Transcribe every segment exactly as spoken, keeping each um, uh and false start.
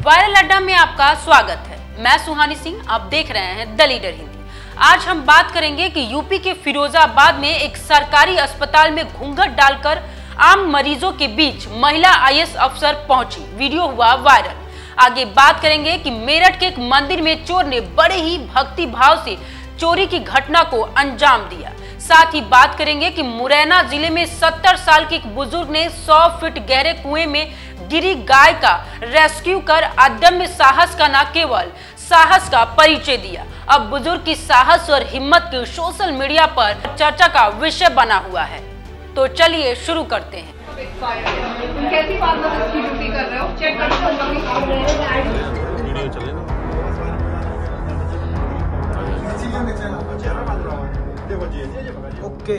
Viral अड्डा में आपका स्वागत है। मैं सुहानी सिंह, आप देख रहे हैं द लीडर हिंदी। आज हम बात करेंगे कि यूपी के फिरोजाबाद में एक सरकारी अस्पताल में घूंघट डालकर आम मरीजों के बीच महिला आई ए एस अफसर पहुंची, वीडियो हुआ वायरल। आगे बात करेंगे कि मेरठ के एक मंदिर में चोर ने बड़े ही भक्ति भाव से चोरी की घटना को अंजाम दिया। साथ ही बात करेंगे कि मुरैना जिले में सत्तर साल के एक बुजुर्ग ने सौ फीट गहरे कुएं में गिरी गाय का रेस्क्यू कर अदम्य साहस का न केवल साहस का परिचय दिया, अब बुजुर्ग की साहस और हिम्मत की सोशल मीडिया पर चर्चा का विषय बना हुआ है। तो चलिए शुरू करते हैं। तुम कैसी फार्मासिस्ट की ड्यूटी कर रहे हो? Check okay.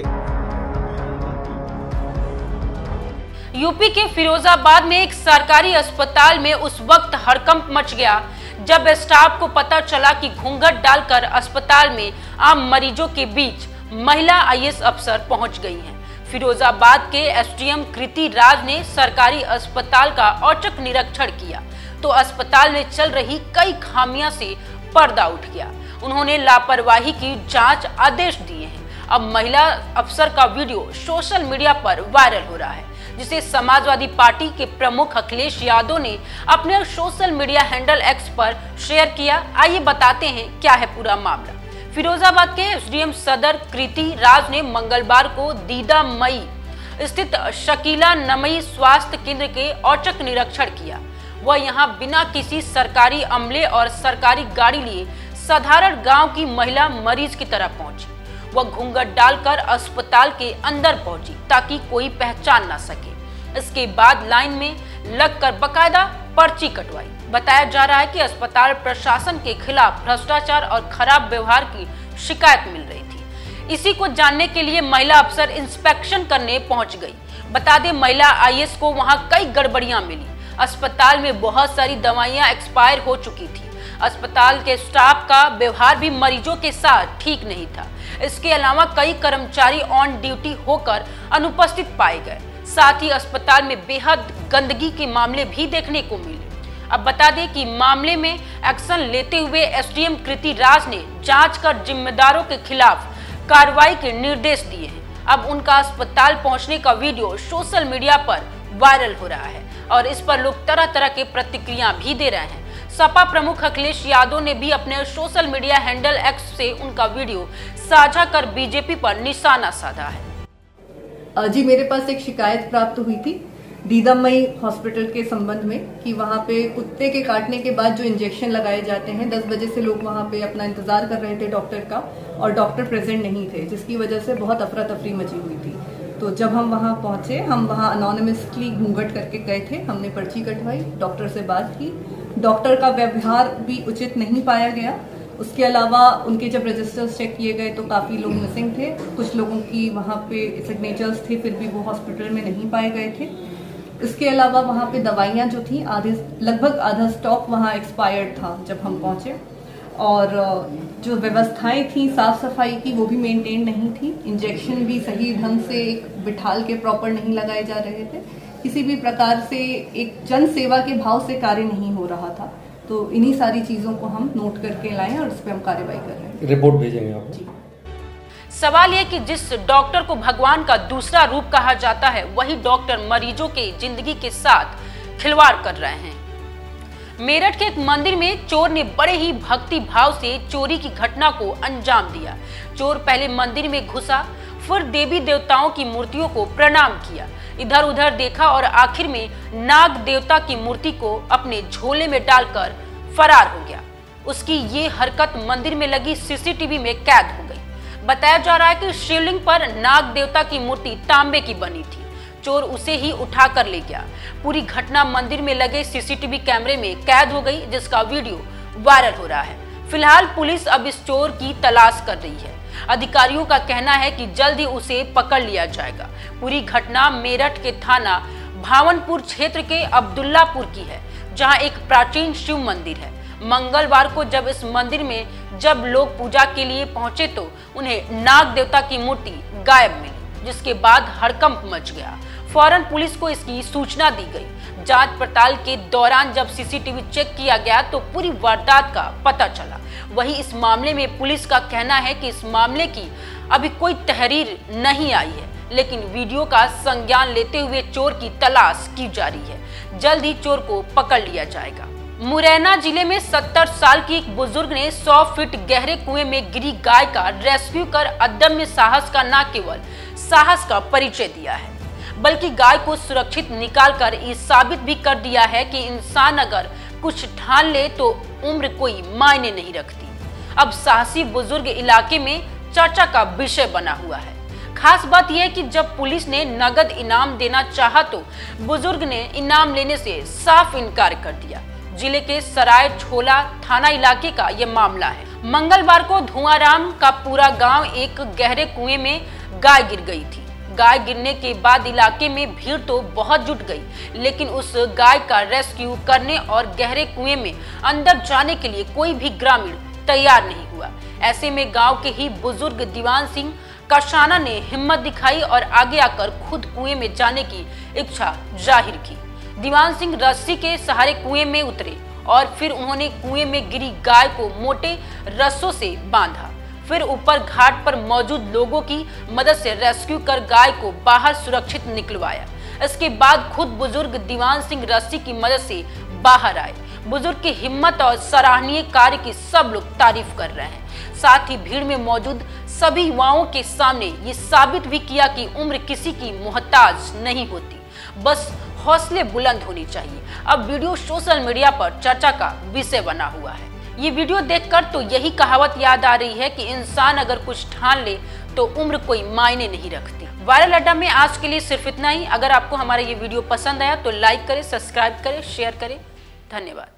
यूपी के फिरोजाबाद में एक सरकारी अस्पताल में उस वक्त हड़कंप मच गया जब स्टाफ को पता चला कि घूंघट डालकर अस्पताल में आम मरीजों के बीच महिला आई ए एस अफसर पहुंच गई हैं। फिरोजाबाद के S D M Kriti Raj ने सरकारी अस्पताल का औचक निरीक्षण किया तो अस्पताल में चल रही कई खामियां से पर्दा उठ गया। उन्होंने लापरवाही की जांच आदेश दिए हैं। अब महिला अफसर का वीडियो सोशल मीडिया पर वायरल हो रहा है, जिसे समाजवादी पार्टी के प्रमुख अखिलेश यादव ने अपने सोशल मीडिया हैंडल एक्स पर शेयर किया। आइए बताते हैं क्या है पूरा मामला। फिरोजाबाद के एस डी एम सदर कृति राज ने मंगलवार को दीदा मई स्थित शकीला नमई स्वास्थ्य केंद्र के औचक निरीक्षण किया। वह यहां बिना किसी सरकारी अमले और सरकारी गाड़ी लिए साधारण गांव की महिला मरीज की तरह पहुंची। वह घूंघट डालकर अस्पताल के अंदर पहुंची ताकि कोई पहचान ना सके। इसके बाद लाइन में लगकर बकायदा पर्ची कटवाई। बताया जा रहा है कि अस्पताल प्रशासन के खिलाफ भ्रष्टाचार और खराब व्यवहार की शिकायत मिल रही थी। इसी को जानने के लिए महिला अफसर इंस्पेक्शन करने पहुंच गई। बता दें, महिला आई ए एस को वहां कई गड़बड़ियां मिली। अस्पताल में बहुत सारी दवाइयां एक्सपायर हो चुकी थी। अस्पताल के स्टाफ का व्यवहार भी मरीजों के साथ ठीक नहीं था। इसके अलावा कई कर्मचारी ऑन ड्यूटी होकर अनुपस्थित पाए गए। साथ ही अस्पताल में बेहद गंदगी के मामले भी देखने को मिले। अब बता दें कि मामले में एक्शन लेते हुए S D M Kriti Raj ने जांच कर जिम्मेदारों के खिलाफ कार्रवाई के निर्देश दिए हैं। अब उनका अस्पताल पहुंचने का वीडियो सोशल मीडिया पर वायरल हो रहा है और इस पर लोग तरह तरह के प्रतिक्रिया भी दे रहे हैं। सपा प्रमुख अखिलेश यादव ने भी अपने सोशल मीडिया हैंडल एक्स से उनका वीडियो साझा कर बी जे पी पर निशाना साधा है। जी, मेरे पास एक शिकायत प्राप्त हुई थी दीदामई हॉस्पिटल के संबंध में कि वहां पे कुत्ते के काटने के बाद जो इंजेक्शन लगाए जाते हैं, दस बजे से लोग वहां पे अपना इंतजार कर रहे थे डॉक्टर का और डॉक्टर प्रेजेंट नहीं थे, जिसकी वजह से बहुत अफरा तफरी मची हुई थी। तो जब हम वहां पहुंचे, हम वहां अनोनिमसली घूंघट करके गए थे। हमने पर्ची कटवाई, डॉक्टर से बात की। डॉक्टर का व्यवहार भी उचित नहीं पाया गया। उसके अलावा उनके जब रजिस्टर्स चेक किए गए तो काफ़ी लोग मिसिंग थे। कुछ लोगों की वहाँ पे सिग्नेचर्स थे, फिर भी वो हॉस्पिटल में नहीं पाए गए थे। इसके अलावा वहाँ पे दवाइयाँ जो थी, आधे लगभग आधा स्टॉक वहाँ एक्सपायर्ड था जब हम पहुँचे। और जो व्यवस्थाएं थी साफ सफाई की, वो भी मेंटेन नहीं थी। इंजेक्शन भी सही ढंग से एक बिठाल के प्रॉपर नहीं लगाए जा रहे थे। किसी भी प्रकार से एक जन सेवा के भाव से कार्य नहीं हो रहा था। तो इन्हीं सारी चीजों को हम नोट करके लाए और इस पे हम कार्रवाई कर रहे हैं। रिपोर्ट भेजेंगे आप? जी। सवाल यह कि जिस डॉक्टर को भगवान का दूसरा रूप कहा जाता है, वही डॉक्टर मरीजों के जिंदगी के साथ खिलवाड़ कर रहे हैं। मेरठ के एक मंदिर में चोर ने बड़े ही भक्ति भाव से चोरी की घटना को अंजाम दिया। चोर पहले मंदिर में घुसा, फिर देवी देवताओं की मूर्तियों को प्रणाम किया, इधर उधर देखा और आखिर में नाग देवता की मूर्ति को अपने झोले में डालकर फरार हो गया। उसकी ये हरकत मंदिर में लगी सी सी टी वी में कैद हो गई। बताया जा रहा है कि शिवलिंग पर नाग देवता की मूर्ति तांबे की बनी थी। चोर उसे ही उठा कर ले गया। पूरी घटना मंदिर में लगे सी सी टी वी कैमरे में कैद हो गई, जिसका वीडियो वायरल हो रहा है। फिलहाल पुलिस अब इस चोर की तलाश कर रही है। अधिकारियों का कहना है कि जल्द ही उसे पकड़ लिया जाएगा। पूरी घटना मेरठ के थाना भावनपुर क्षेत्र के अब्दुल्लापुर की है, जहां एक प्राचीन शिव मंदिर है। मंगलवार को जब इस मंदिर में जब लोग पूजा के लिए पहुंचे तो उन्हें नाग देवता की मूर्ति गायब मिली, जिसके बाद हड़कंप मच गया। फौरन पुलिस को इसकी सूचना दी गई। जांच पड़ताल के दौरान जब सीसीटीवी चेक किया गया तो पूरी वारदात का पता चला। वहीं इस मामले में पुलिस का कहना है कि इस मामले की अभी कोई तहरीर नहीं आई है, लेकिन वीडियो का संज्ञान लेते हुए चोर की तलाश की जा रही है। जल्द ही चोर को पकड़ लिया जाएगा। मुरैना जिले में सत्तर साल की एक बुजुर्ग ने सौ फीट गहरे कुएं में गिरी गाय का रेस्क्यू कर अदम्य साहस का न केवल साहस का परिचय दिया है, बल्कि गाय को सुरक्षित निकालकर ये साबित भी कर दिया है कि इंसान अगर कुछ ठान ले तो उम्र कोई मायने नहीं रखती। अब साहसी बुजुर्ग इलाके में चर्चा का विषय बना हुआ है। खास बात यह है कि जब पुलिस ने नगद इनाम देना चाहा तो बुजुर्ग ने इनाम लेने से साफ इनकार कर दिया। जिले के सराय छोला थाना इलाके का यह मामला है। मंगलवार को धुआंराम का पूरा गांव एक गहरे कुएं में गाय गिर गई थी। गाय गिरने के बाद इलाके में भीड़ तो बहुत जुट गई, लेकिन उस गाय का रेस्क्यू करने और गहरे कुएं में अंदर जाने के लिए कोई भी ग्रामीण तैयार नहीं हुआ। ऐसे में गांव के ही बुजुर्ग दीवान सिंह कशाना ने हिम्मत दिखाई और आगे आकर खुद कुएं में जाने की इच्छा जाहिर की। दीवान सिंह रस्सी के सहारे कुएं में उतरे और फिर उन्होंने कुएं में गिरी गाय को मोटे रस्सों से बांधा। फिर ऊपर घाट पर मौजूद लोगों की मदद से रेस्क्यू कर गाय को बाहर सुरक्षित निकलवाया। इसके बाद खुद बुजुर्ग दीवान सिंह रस्सी की मदद से बाहर आए। बुजुर्ग की हिम्मत और सराहनीय कार्य की सब लोग तारीफ कर रहे हैं। साथ ही भीड़ में मौजूद सभी युवाओं के सामने ये साबित भी किया कि उम्र किसी की मोहताज नहीं होती, बस हौसले बुलंद होनी चाहिए। अब वीडियो सोशल मीडिया पर चर्चा का विषय बना हुआ है। ये वीडियो देखकर तो यही कहावत याद आ रही है कि इंसान अगर कुछ ठान ले तो उम्र कोई मायने नहीं रखती। वायरल अड्डा में आज के लिए सिर्फ इतना ही। अगर आपको हमारा ये वीडियो पसंद आया तो लाइक करें, सब्सक्राइब करें, शेयर करें। धन्यवाद।